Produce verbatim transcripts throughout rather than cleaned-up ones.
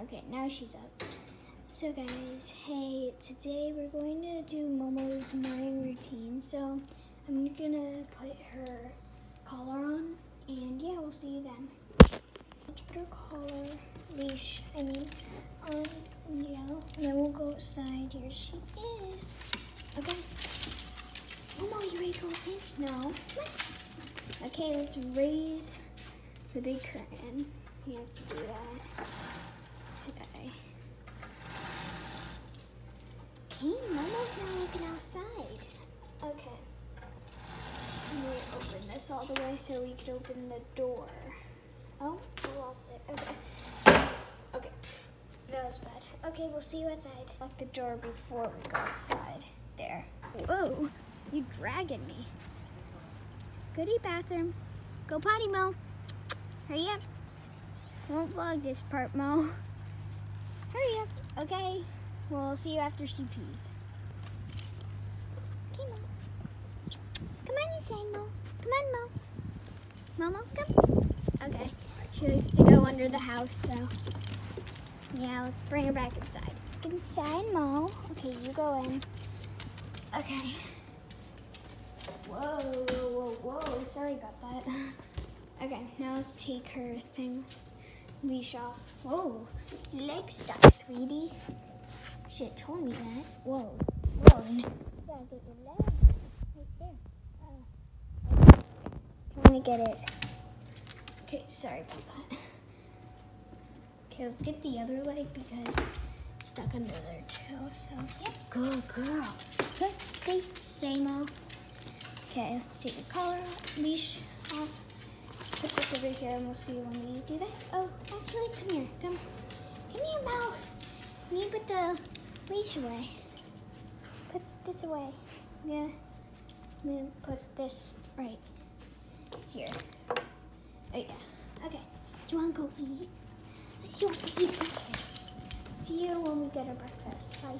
Okay, now she's up. So guys, hey, today we're going to do Momo's morning routine. So I'm gonna put her collar on, and yeah, we'll see you then. Let's put her collar, leash, I mean, on, yeah, and then we'll go outside. Here she is. Okay. Momo, you ready to go outside? No. Okay, let's raise the big curtain. We have to do that today. Okay, Momo's now looking outside. Okay. Let me open this all the way so we can open the door. Oh, I lost it. Okay. Okay. That was bad. Okay, we'll see you outside. Lock the door before we go outside. There. Whoa, you dragging me. Goodie bathroom. Go potty, Mo. Hurry up. Won't vlog this part, Mo. Hurry up. Okay. We'll see you after she pees. Okay, Mo. Come on inside, Mo. Come on, Mo. Momo, come. Okay. She likes to go under the house, so yeah, let's bring her back inside. Inside, Mo. Okay, you go in. Okay. Whoa, whoa, whoa. Sorry about that. Okay, now let's take her thing, leash off. Whoa, leg stuck, sweetie. Shit told me that. Whoa, whoa. You gotta get your leg right there. Uh, okay. I'm gonna get it. Okay, sorry about that. Okay, let's get the other leg because it's stuck under there too. So, yeah, good girl. Good, stay, stay, Mo. Okay, let's take the collar off, leash off. Put this over here and we'll see when we do that. Oh, actually, come here. Come, come here, Mo. Can you put the leash away? Put this away. Yeah. I'm gonna put this right here. Oh, yeah. Okay. Do you want to go eat? Let's go eat breakfast. See you when we get our breakfast. Bye.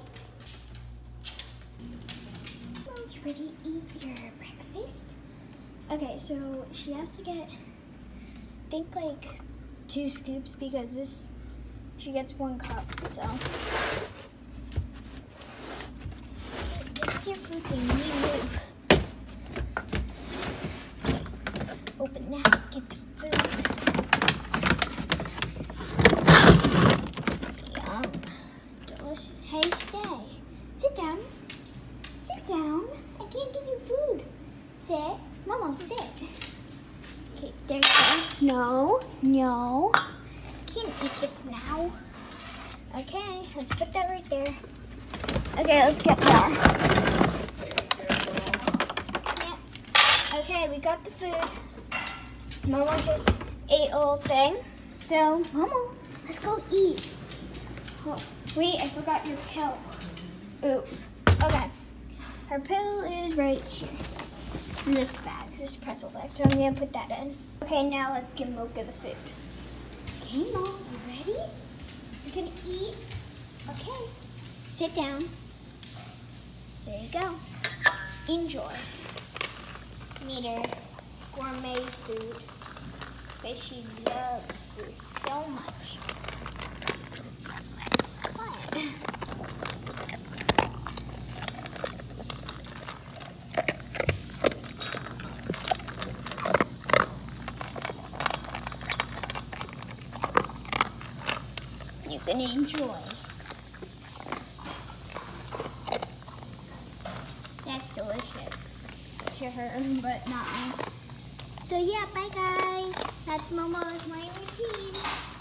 Are you ready to eat your breakfast? Okay, so she has to get, I think, like two scoops because this, she gets one cup, so. This is your food thing, you need to move. Okay, open that, get the food. Yum, delicious. Hey, stay. Sit down. Sit down. I can't give you food. Sit. Momo, sit. Okay, there you go. No, no. Can't eat this now. Okay, let's put that right there. Okay, let's get more. Yeah. Okay, we got the food. Momo just ate a little thing. So, Momo, let's go eat. Oh, wait, I forgot your pill. Oof. Okay. Her pill is right here. In this bag, this pretzel bag. So I'm gonna put that in. Okay, now let's give Mocha the food. Okay, Mo, you ready? You're gonna eat? Okay. Sit down. There you go. Enjoy. Meet her gourmet food. Because she loves food so much. What? You can enjoy. That's delicious to her, but not me. So yeah, bye guys. That's Momo's morning routine.